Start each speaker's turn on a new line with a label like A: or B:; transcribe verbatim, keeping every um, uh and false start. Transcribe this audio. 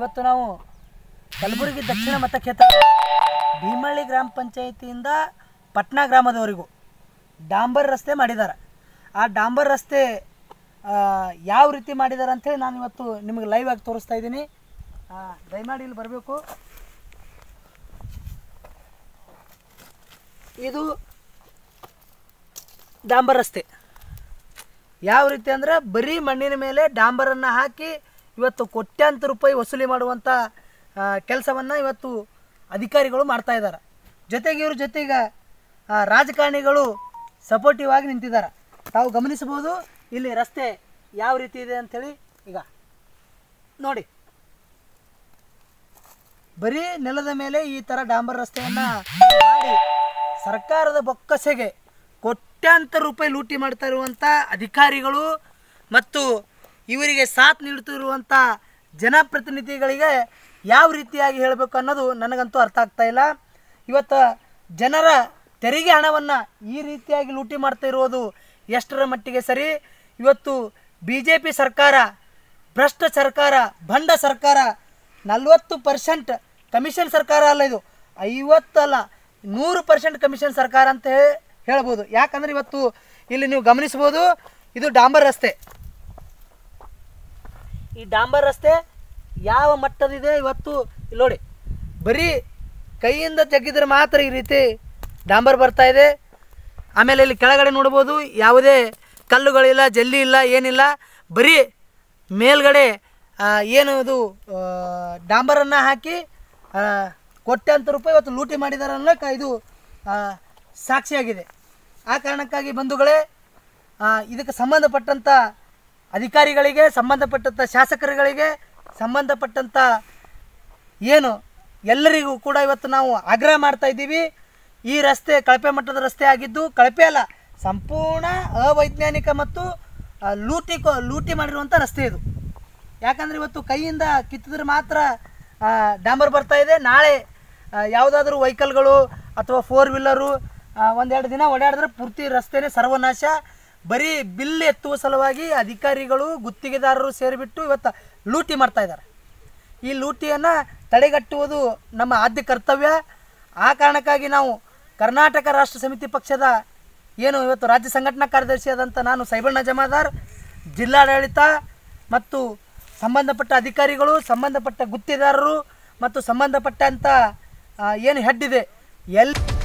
A: ಇವತ್ತು ನಾವು ಕಲಬುರಗಿ ದಕ್ಷಿಣ ಮತಕ್ಷೇತ್ರ ಭೀಮಳ್ಳಿ ಗ್ರಾಮ ಪಂಚಾಯಿತಿಯಿಂದ ಪಟ್ನಾ ಗ್ರಾಮದವರೆಗೂ ಡಾಂಬರ್ ರಸ್ತೆ ಮಾಡಿದ್ದಾರೆ. ಆ ಡಾಂಬರ್ ರಸ್ತೆ ಯಾವ ರೀತಿ ಮಾಡಿದ್ದಾರೆ ಅಂಥೇಳಿ ನಾನು ಇವತ್ತು ನಿಮಗೆ ಲೈವ್ ಆಗಿ ತೋರಿಸ್ತಾ ಇದ್ದೀನಿ. ದಯಮಾಡಿ ಇಲ್ಲಿ ಬರಬೇಕು. ಇದು ಡಾಂಬರ್ ರಸ್ತೆ ಯಾವ ರೀತಿ ಅಂದರೆ ಬರೀ ಮಣ್ಣಿನ ಮೇಲೆ ಡಾಂಬರನ್ನು ಹಾಕಿ ಇವತ್ತು ಕೋಟ್ಯಾಂತರ ರೂಪಾಯಿ ವಸೂಲಿ ಮಾಡುವಂಥ ಕೆಲಸವನ್ನು ಇವತ್ತು ಅಧಿಕಾರಿಗಳು ಮಾಡ್ತಾ ಇದ್ದಾರೆ. ಜೊತೆಗೆ ಇವ್ರ ಜೊತೆಗೆ ರಾಜಕಾರಣಿಗಳು ಸಪೋರ್ಟಿವ್ ಆಗಿ ನಿಂತಿದ್ದಾರೆ. ತಾವು ಗಮನಿಸಬಹುದು ಇಲ್ಲಿ ರಸ್ತೆ ಯಾವ ರೀತಿ ಇದೆ ಅಂಥೇಳಿ. ಈಗ ನೋಡಿ, ಬರೀ ನೆಲದ ಮೇಲೆ ಈ ಥರ ಡಾಂಬರ್ ರಸ್ತೆಯನ್ನು ಮಾಡಿ ಸರ್ಕಾರದ ಬೊಕ್ಕಸೆಗೆ ಕೋಟ್ಯಾಂತರ ರೂಪಾಯಿ ಲೂಟಿ ಮಾಡ್ತಾ ಇರುವಂಥ ಅಧಿಕಾರಿಗಳು ಮತ್ತು ಇವರಿಗೆ ಸಾಥ್ ನೀಡುತ್ತಿರುವಂಥ ಜನಪ್ರತಿನಿಧಿಗಳಿಗೆ ಯಾವ ರೀತಿಯಾಗಿ ಹೇಳಬೇಕು ಅನ್ನೋದು ನನಗಂತೂ ಅರ್ಥ ಆಗ್ತಾ ಇಲ್ಲ. ಇವತ್ತು ಜನರ ತೆರಿಗೆ ಹಣವನ್ನು ಈ ರೀತಿಯಾಗಿ ಲೂಟಿ ಮಾಡ್ತಾ ಇರೋದು ಎಷ್ಟರ ಮಟ್ಟಿಗೆ ಸರಿ? ಇವತ್ತು ಬಿ ಜೆ ಪಿ ಸರ್ಕಾರ, ಭ್ರಷ್ಟ ಸರ್ಕಾರ, ಭಂಡ ಸರ್ಕಾರ, ನಲ್ವತ್ತು ಪರ್ಸೆಂಟ್ ಕಮಿಷನ್ ಸರ್ಕಾರ ಅಲ್ಲ, ಇದು ಐವತ್ತಲ್ಲ ನೂರು ಪರ್ಸೆಂಟ್ ಕಮಿಷನ್ ಸರ್ಕಾರ ಅಂತ ಹೇಳ್ಬೋದು. ಯಾಕಂದರೆ ಇವತ್ತು ಇಲ್ಲಿ ನೀವು ಗಮನಿಸ್ಬೋದು, ಇದು ಡಾಂಬರ್ ರಸ್ತೆ. ಈ ಡಾಂಬರ್ ರಸ್ತೆ ಯಾವ ಮಟ್ಟದಿದೆ ಇವತ್ತು ಇಲ್ಲಿ ನೋಡಿ. ಬರೀ ಕೈಯಿಂದ ತೆಗೆದ್ರೆ ಮಾತ್ರ ಈ ರೀತಿ ಡಾಂಬರ್ ಬರ್ತಾ ಇದೆ. ಆಮೇಲೆ ಇಲ್ಲಿ ಕೆಳಗಡೆ ನೋಡ್ಬೋದು, ಯಾವುದೇ ಕಲ್ಲುಗಳಿಲ್ಲ, ಜಲ್ಲಿ ಇಲ್ಲ, ಏನಿಲ್ಲ. ಬರೀ ಮೇಲ್ಗಡೆ ಏನು ಇದು ಡಾಂಬರನ್ನು ಹಾಕಿ ಕೋಟ್ಯಾಂತರ ರೂಪಾಯಿ ಇವತ್ತು ಲೂಟಿ ಮಾಡಿದ್ದಾರೆ ಅನ್ನೋಕೆ ಇದು ಸಾಕ್ಷಿಯಾಗಿದೆ. ಆ ಕಾರಣಕ್ಕಾಗಿ ಬಂಧುಗಳೇ, ಇದಕ್ಕೆ ಸಂಬಂಧಪಟ್ಟಂಥ ಅಧಿಕಾರಿಗಳಿಗೆ, ಸಂಬಂಧಪಟ್ಟಂಥ ಶಾಸಕರುಗಳಿಗೆ, ಸಂಬಂಧಪಟ್ಟಂಥ ಏನು ಎಲ್ಲರಿಗೂ ಕೂಡ ಇವತ್ತು ನಾವು ಆಗ್ರಹ ಮಾಡ್ತಾ ಇದ್ದೀವಿ. ಈ ರಸ್ತೆ ಕಳಪೆ ಮಟ್ಟದ ರಸ್ತೆ ಆಗಿದ್ದು, ಕಳಪೆ ಅಲ್ಲ, ಸಂಪೂರ್ಣ ಅವೈಜ್ಞಾನಿಕ ಮತ್ತು ಲೂಟಿ ಲೂಟಿ ಮಾಡಿರುವಂಥ ರಸ್ತೆ ಇದು. ಯಾಕಂದರೆ ಇವತ್ತು ಕೈಯಿಂದ ಕಿತ್ತಿದ್ರೆ ಮಾತ್ರ ಡಾಂಬರ್ ಬರ್ತಾ ಇದೆ. ನಾಳೆ ಯಾವುದಾದ್ರೂ ವೆಹಿಕಲ್ಗಳು ಅಥವಾ ಫೋರ್ ವೀಲರು ಒಂದೆರಡು ದಿನ ಓಡಾಡಿದ್ರೆ ಪೂರ್ತಿ ರಸ್ತೆನೇ ಸರ್ವನಾಶ. ಬರೀ ಬಿಲ್ ಎತ್ತುವ ಸಲುವಾಗಿ ಅಧಿಕಾರಿಗಳು, ಗುತ್ತಿಗೆದಾರರು ಸೇರಿಬಿಟ್ಟು ಇವತ್ತು ಲೂಟಿ ಮಾಡ್ತಾ ಇದ್ದಾರೆ. ಈ ಲೂಟಿಯನ್ನು ತಡೆಗಟ್ಟುವುದು ನಮ್ಮ ಆದ್ಯ ಕರ್ತವ್ಯ. ಆ ಕಾರಣಕ್ಕಾಗಿ ನಾವು ಕರ್ನಾಟಕ ರಾಷ್ಟ್ರ ಸಮಿತಿ ಪಕ್ಷದ ಏನು ಇವತ್ತು ರಾಜ್ಯ ಸಂಘಟನಾ ಕಾರ್ಯದರ್ಶಿಯಾದಂಥ ನಾನು ಸೈಬಣ್ಣ ಜಮಾದಾರ್, ಜಿಲ್ಲಾಡಳಿತ ಮತ್ತು ಸಂಬಂಧಪಟ್ಟ ಅಧಿಕಾರಿಗಳು, ಸಂಬಂಧಪಟ್ಟ ಗುತ್ತಿಗೆದಾರರು ಮತ್ತು ಸಂಬಂಧಪಟ್ಟಂಥ ಏನು ಹೆಡ್ ಇದೆ ಎಲ್